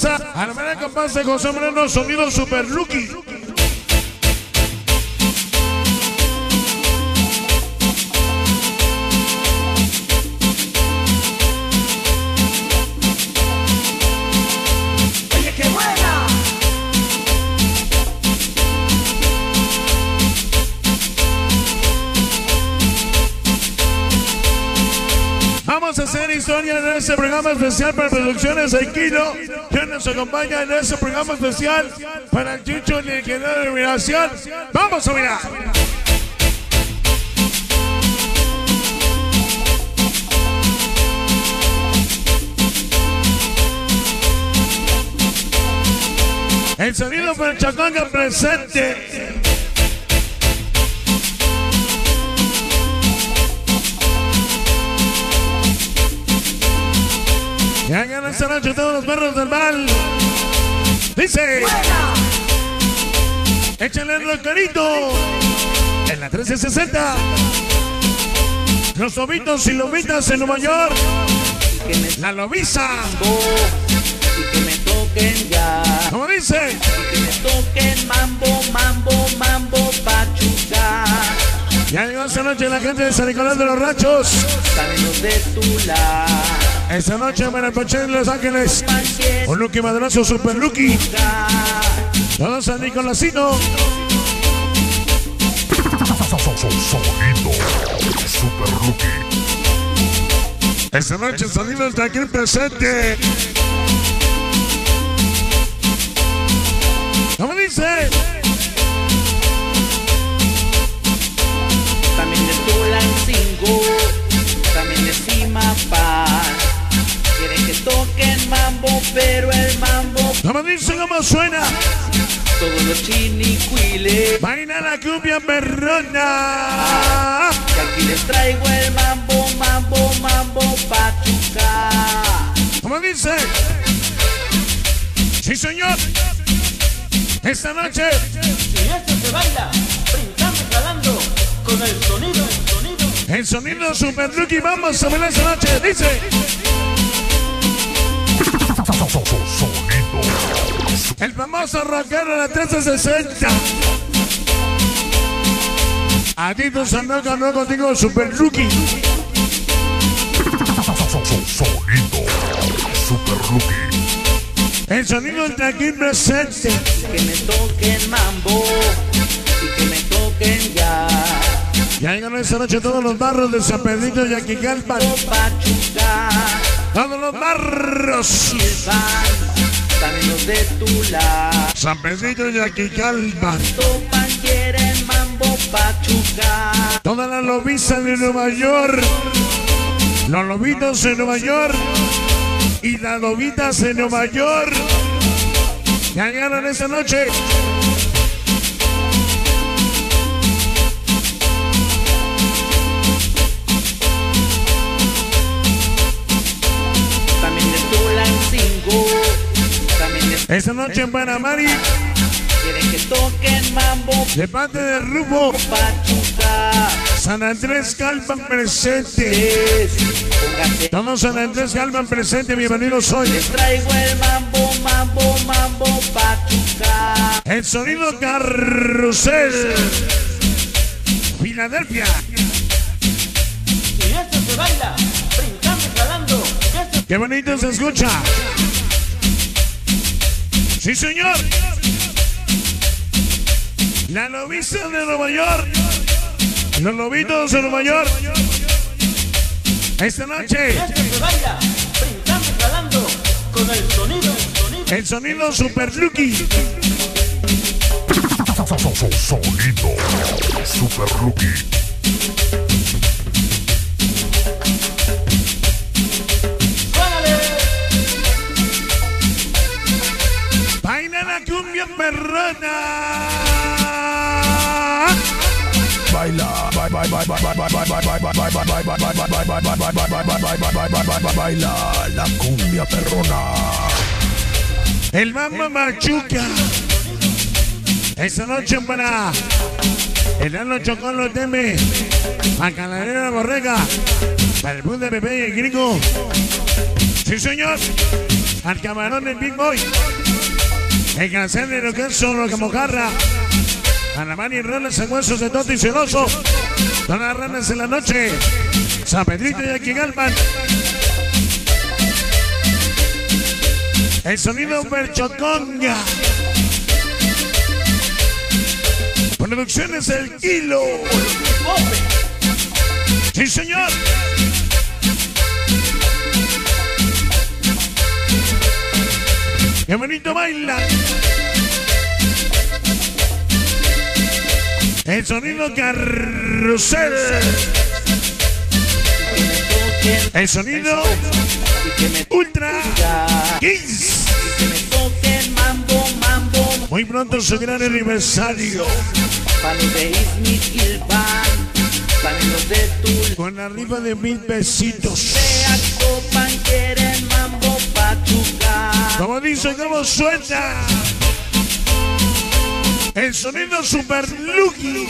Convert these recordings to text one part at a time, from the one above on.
salsa. A la manera capaz de José Moreno, sonido Super Lucky. Oye, qué buena. Vamos a hacer historia en este programa especial para Producciones Aikino, que nos acompaña en este programa especial para el Chicho y el ingeniero de iluminación. ¡Vamos a mirar! El sonido para el Chacanga presente. Ya ganan esta noche todos los perros del mal. Dice: échale el rocarito en la 1360. Los lobitos y lobitas en Nueva York. La lobiza. Y que me toquen ya. ¿Cómo dice? Y que me toquen mambo, mambo, mambo, pachuca. Ya llegó esta noche la gente de San Nicolás de los Ranchos. Saben los de Tula. Esta noche en el Poche de Los Ángeles. Un Lucky Madrazo, Super Lucky. Todos San Nicolásino. Sonido Super Lucky. Esta noche sonido está aquí presente. ¿Cómo dice? También de Tulancingo. También de Simapán. Quieren que toquen mambo, pero el mambo. ¿Cómo dice? ¿Cómo suena? Todos los chinicuiles. Baila la cumbia perrona. Que aquí les traigo el mambo, mambo, mambo, pachuca. ¿Cómo dice? Sí, señor. Esta noche. Y esto se baila, brincando y jalando, con el sonido, El sonido Super Lucky. Vamos a bailar esta noche. Dice: Sonido. el famoso rockero de la 1360. A ti tu sandoca ganó contigo Super Lucky. Sonido Super Lucky. El sonido de aquí presente. Que me toquen mambo y que me toquen ya. Ya llegaron esta noche todos los barros de San Pedrito y Aquigalpan. Pachuca, Todos los barros. Silvan, también los de Tula. San Pedrito y Aquigalpan. Topan, quieren mambo, pachuca. Toda la lobiza de Nueva York. Los lobitos en Nueva York. Y las lobitas en Nueva York. Ya llegaron esta noche. También de Tulancingo. También de Esta noche en Panamari. quieren que toquen mambo, De parte de Rumbo. pachuca. San Andrés Galvan presente. Pónganse. Todos San Andrés Galvan presente. Bienvenidos hoy. Les traigo el mambo, mambo, mambo, pachuca. El sonido carrusel. Filadelfia. y esto se baila, brincando y jalando, esto Qué bonito se escucha. Sí, señor. La lobiza de Nueva York. Los lobitos de Nueva York. Esta noche. se baila, brincando y jalando, con el sonido, El sonido Super Lucky. Sonido Super Lucky. ¡Suánale! Baila la cumbia perrona. Baila, baila la cumbia perrona. El Mambo Machuca. Esta noche para el Ano Chocón lo teme. A Calavera Borrega. Para el Bus de Pepe y el Gringo. Sí, señor. al camarón el Big Boy, el Cancel de lo que es solo que mojarra, a la mani roles en huesos de Toto y Celoso, todas las ranas en la noche, San Pedrito y aquí Galman, el sonido Perchoconga, Producciones El Kilo. Sí, señor. Qué bonito baila. El sonido Carrusel. El sonido Ultra Kings. Muy pronto su gran aniversario. Con arriba de 1000 pesitos. Como dice, como suena. El sonido Super Lucky.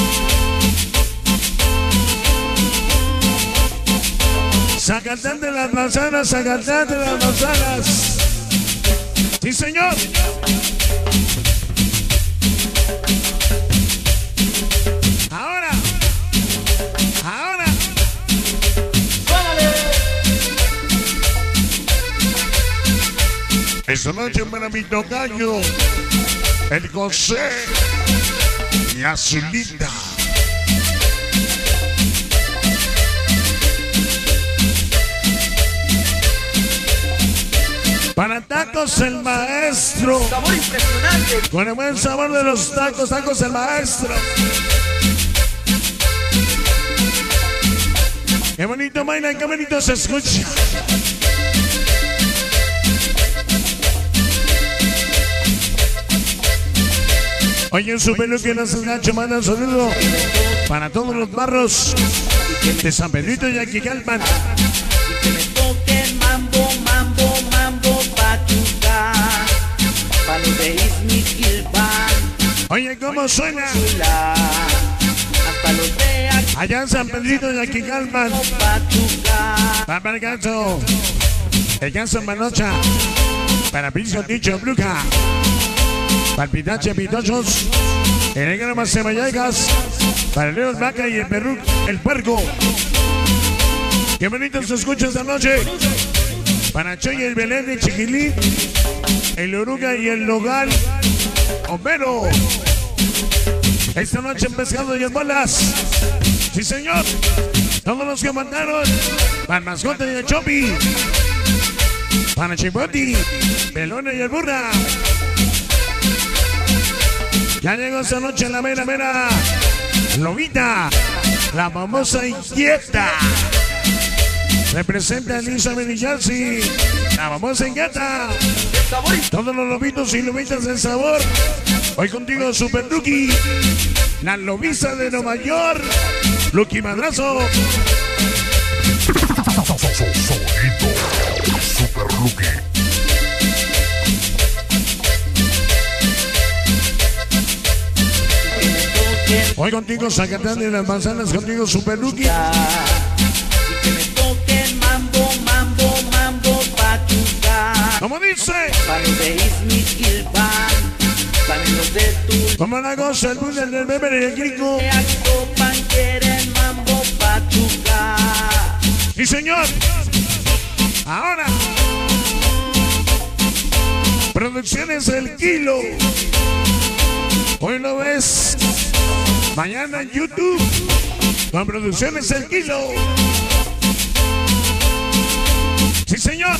Zacatán de las manzanas, Zacatán de las manzanas. Sí, señor. Ahora. Esta noche para mi tocayo, el José y Azulita. Para tacos el maestro. Sabor impresionante. Con el buen sabor de los tacos, tacos el maestro. Qué bonito baila, qué bonito se escucha. Oye, su pelo que no se Nacho, manda un saludo para todos los barros de San Pedrito y aquí Calpan. Y que me toquen mambo, mambo, mambo, pachuca. Pa' los de Izmiquilpan. Oye, ¿cómo suena? Hasta los de aquí, Allá en San Pedrito y aquí Calpan. pachuca. Para el ganso en Manocha. Para Piso Ticho Bluca. Para el Pitache Pitochos. El negro más ceballegas. Para el León Vaca y el Perú, el Puerco. Qué bonito se escucha esta noche. Para Choy y el Belén de Chiquilín. El Oruga y el Nogal. Homero. Esta noche en Pescado y en Bolas. Sí, señor. Todos los que mandaron. Para el Mascote y el Chopi. Para Chipoti. Pelona y el Burra. Ya llegó esta noche la mera, mera Lobita, la famosa inquieta. Representa a Lisa Benillarsi, la famosa inquieta. Todos los lobitos y lobitas del sabor. Hoy contigo, Super Lucky, la lobisa de Nueva York, Lucky Madrazo. Sonido Super Lucky. Hoy contigo, Zacatán de las manzanas, contigo, Super Lucky. Y que me toquen mambo, mambo, mambo, pachuca. ¿Cómo dice? Pa' los de Izmiquilpan. También los de tu. Como la cosa, el bus del bebé y el gringo. De Actopan quieren mambo, pachuca. Sí, señor. Ahora. Producciones El Kilo. Hoy lo ves. Mañana en YouTube. Con Producciones El Kilo. Sí, señor.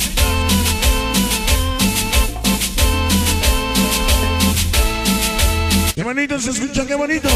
Qué bonito se escucha, qué bonito.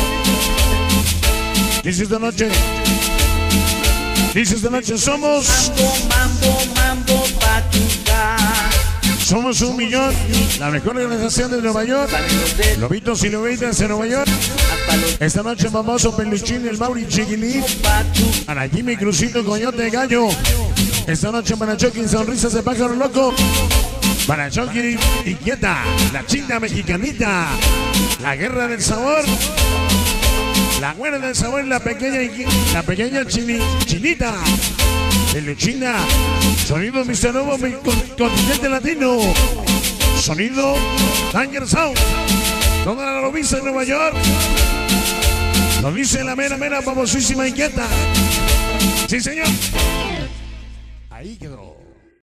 Dice esta noche. Dice esta noche, somos. Mambo, mambo, pachuca. Somos 1 millón. La mejor organización de Nueva York. También los de Lobitos y lobitas de Nueva York. hasta los Esta noche famoso Peluchín, el Mauri Chiquilín. pachuca. Para Jimmy Crucito, Coyote de Gallo. Esta noche para Chucky, Sonrisas de Pájaro Loco. Para Chucky, Inquieta. La China Mexicanita. La Guerra del Sabor. La Güera del Sabor, la pequeña chinita. El China. Sonido Mr. Nuevo, continente latino. Sonido Danger Sound. Toda la lobista de Nueva York. Lo dice la mera famosísima inquieta. Sí, señor. Ahí quedó.